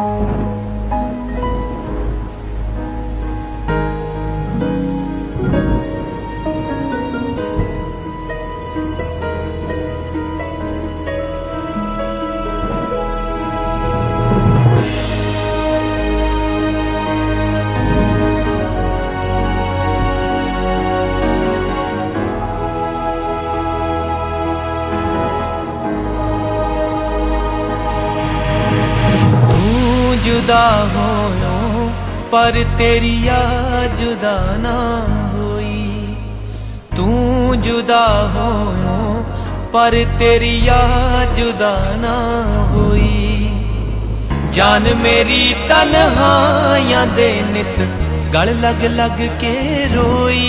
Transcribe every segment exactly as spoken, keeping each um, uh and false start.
जुदा होयो पर तेरी याद जुदा ना होई। तू जुदा होयो पर तेरी याद जुदा ना होई। जान मेरी तन्हाइयां दे नित गल लग लग के रोई।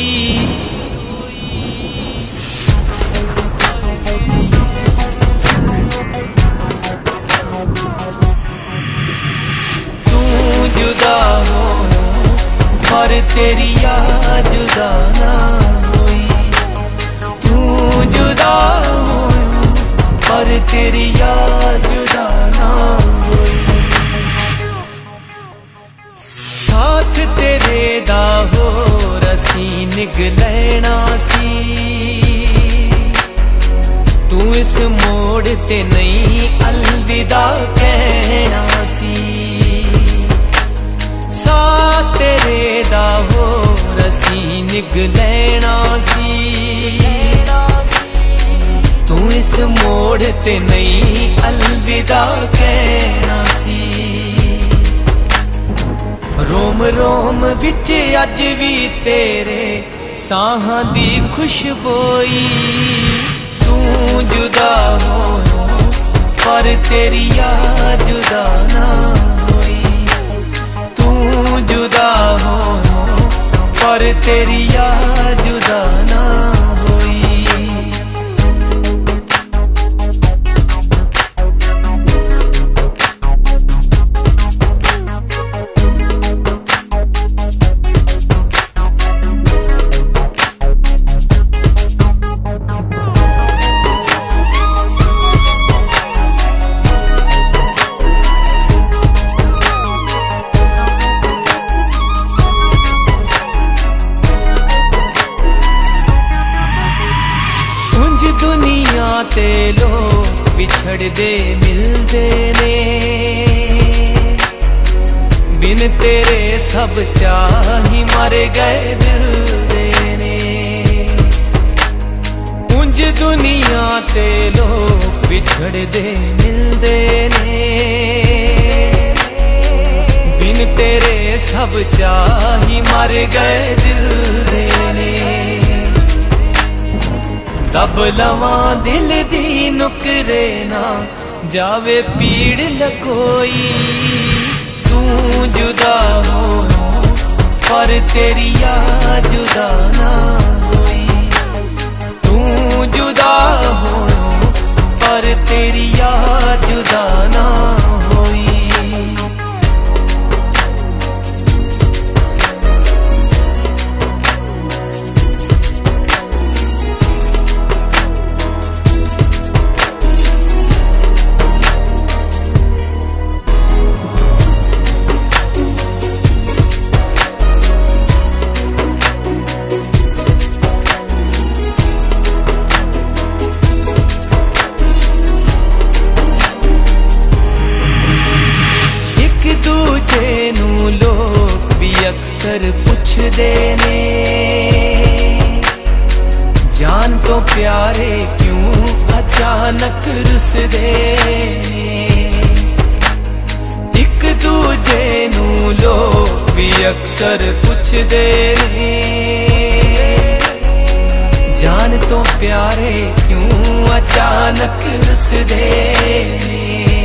जुदा हो पर तेरी याद जुदा ना होई। तू जुदा हो पर तेरी याद जुदा ना होई। साथ तेरे दा हो रसी निगलैना सी। तू इस मोड़ ते नहीं अलविदा कहना सी। साथ तेरे दा हो रसी निगलैना सी। तू इस मोड़ ते नहीं अलविदा कहना सी। रोम रोम विच अज भी तेरे साहां दी खुशबोई। तू जुदा हो पर तेरी याद जुदा ना जुदा हो पर तेरी याद जुदा ना होई। दुनिया ते लोग बिछड़ दे मिलदे ने। बिन तेरे सब चाही मर गए दिल दे ने। उंज दुनिया ते लोग बिछड़ दे मिलदे ने। बिन तेरे सब चाही मर गए दिल दे ने। दब लवा दिल दी नुकरे ना जावे पीड़ लगोई। तू जुदा हो पर तेरी याद जुदा ना होई। तू जुदा हो पर तेरी याद जुदा ना होई। अक्सर पुछदे ने जान तो प्यारे क्यों अचानक रुसदे ने। एक दूजे नू लोग भी अक्सर पुछदे ने जान तो प्यारे क्यों अचानक रुसदे ने।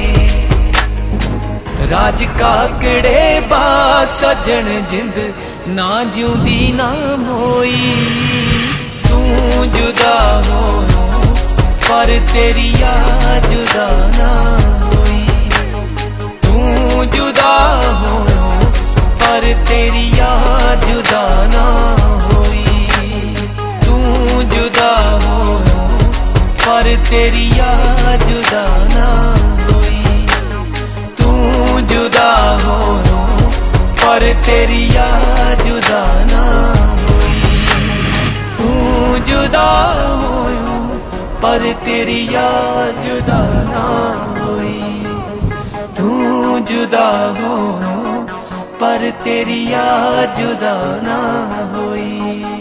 राज काकड़े बा सजन जिंद ना जिउंदी ना मोई। तू जुदा हो पर तेरी याद जुदा ना होई। तू जुदा हो पर तेरी याद जुदा ना होई। तू जुदा हो पर तेरी याद जुदा ना होई। तू जुदा पर तेरी याद जुदा ना होई। तू जुदा होयो पर तेरी याद जुदा ना होई। तू जुदा हो पर तेरी याद जुदा ना होई।